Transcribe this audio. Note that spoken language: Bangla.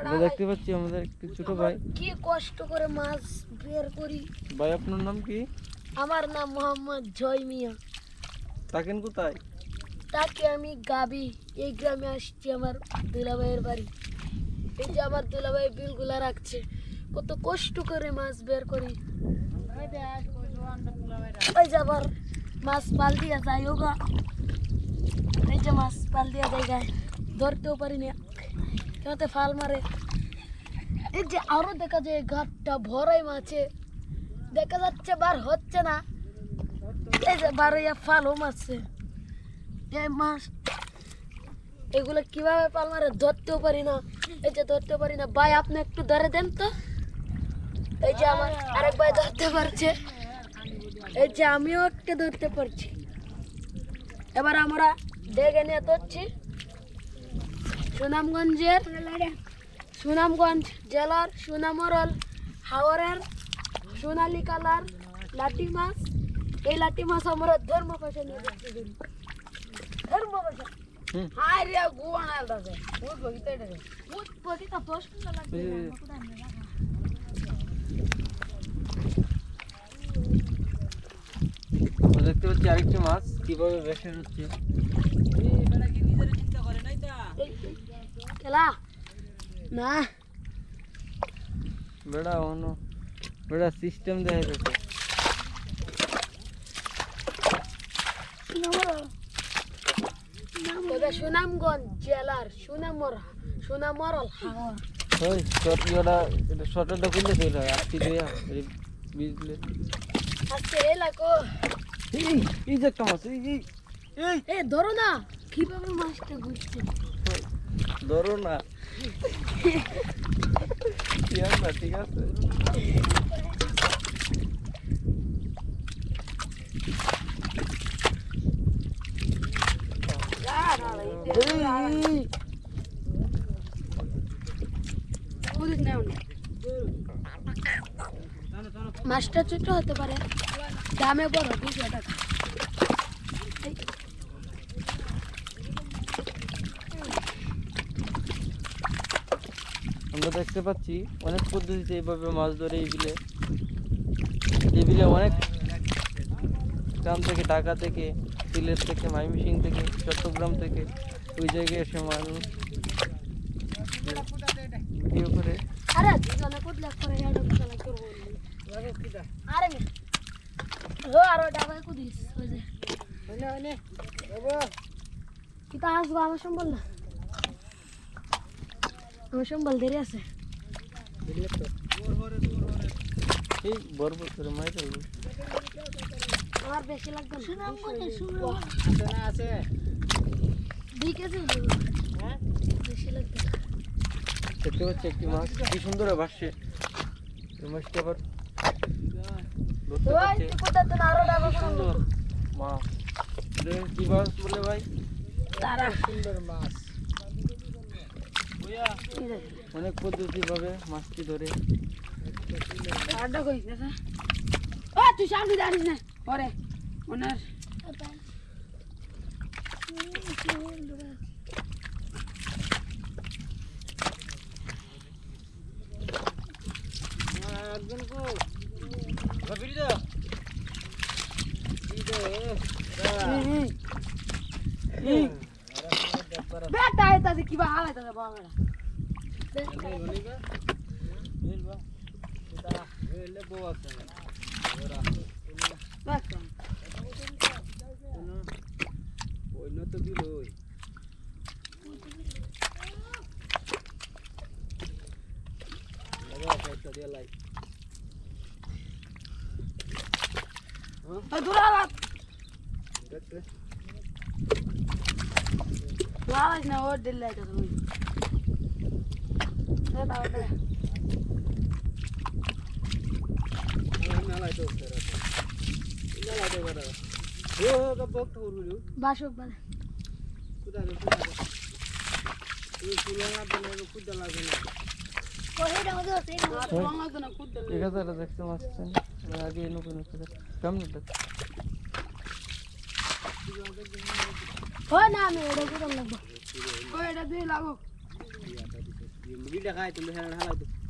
দেখতে পাচ্ছি আমাদের একটি ছোট ভাই কি কষ্ট করে মাছ বের করি। ভাই আপনার নাম কি? আমার নাম মোহাম্মদ জয় মিয়া। থাকেন কোথায়? তাকে আমি গাবি এই গ্রামে আসছি আমার দুলাভাইয়ের বাড়ি। এই যে আমার দুলাভাই বিলগুলা রাখছে, কত কষ্ট করে মাছ বের করি। ওই যে আবার মাছ পাল দিয়া যায় ওগা, এই যে মাছ পাল দিয়া যায় গায়ে, ধরতেও পারি না, কেমতে ফাল মারে। এই যে আরো দেখা যায় ঘাটটা ভরাই মাছে, দেখা যাচ্ছে বার হচ্ছে না, এই যে বারইয়া ফালও মারছে। এই মাছ এগুলো কিভাবে পাল মারে ধরতেও পারি না, এই যে ধরতে পারি না। ভাই আপনি একটু ধরে দেন তো। এই যে আমার আরেক ভাই ধরতে পারছে, এই যে আমিও একটা ধরতে পারছি। এবার আমরা ডেকে নিয়ে ধরছি সুনামগঞ্জ জেলার সোনামরল হাওরের সোনালী কালার লাঠি মাছ। এই লাঠি মাছ আমরা ধর্ম পাশে নিয়ে যাচ্ছি, ধর্ম পাশে। হাই রে গুয়ানা দাদা বহুত বগিতে রে বহুত বগিতা প্রশ্ন লাগবে। দেখতে পাচ্ছি আরেকটি মাছ কিভাবে বেশি হচ্ছে। খেলা না বেড়া অন্য বেড়া সিস্টেম দেখা যাচ্ছে। সুনামগঞ্জ জেলার সোনামরল হাওর। ওই শর্টটা এটা শর্টটা খুললে ফেল হয় আজকে দেয়া বিজলে আজকে এলাকো এই যে একটা মাছ এই এই ধরো না কিভাবে মাছটা ঘুরছে, ধরো না ঠিক আছে। মাছটা ছোট হতে পারে, দামে বড় 200 টাকা। আমরা দেখতে পাচ্ছি অনেক পদ্ধতিতে এইভাবে মাছ ধরে এই বিলে অনেক গ্রাম থেকে, ঢাকা থেকে, সিলেট থেকে, ময়মনসিংহ থেকে, চট্টগ্রাম থেকে ওই জায়গায় এসে মানুষ ভিডিও করে। আরে দুজনে কুদলা করে এডো কুদলা করব আরে না ও আরো ডাবা কুদিস ওই যে ওনে বাবা কিটা আসবো আমার সম্বল না, আমার সম্বল দেরি আছে। এই বরবর করে মাইর হইল আমার বেশি লাগবে না। সুনাম কোনে সুনাম আছে 2 কেজি হ্যাঁ বেশি লাগবে। দেখতে পাচ্ছি একটি মাছ কি সুন্দর ভাসছে। এই মাছটা আবার ধরতে পারছে সুন্দর মাছ। কি মাছ বলে ভাই? তারা সুন্দর মাছ। অনেক পদ্ধতি ভাবে মাছটি ধরে। আড্ডা কইছ না ও তুই সামনে দাঁড়িস না পরে ওনার একজন কো ভাবিরি দা বেটা এটা কি বা হালাইতা বাবা না ওর দিলে তুমি বাসক বাজে দেখতে মাছ আগে নতুন কেমন না আমি এটা লাগবো এটা দিয়ে লাগো দেখাই তুমি হ্যাঁ হালা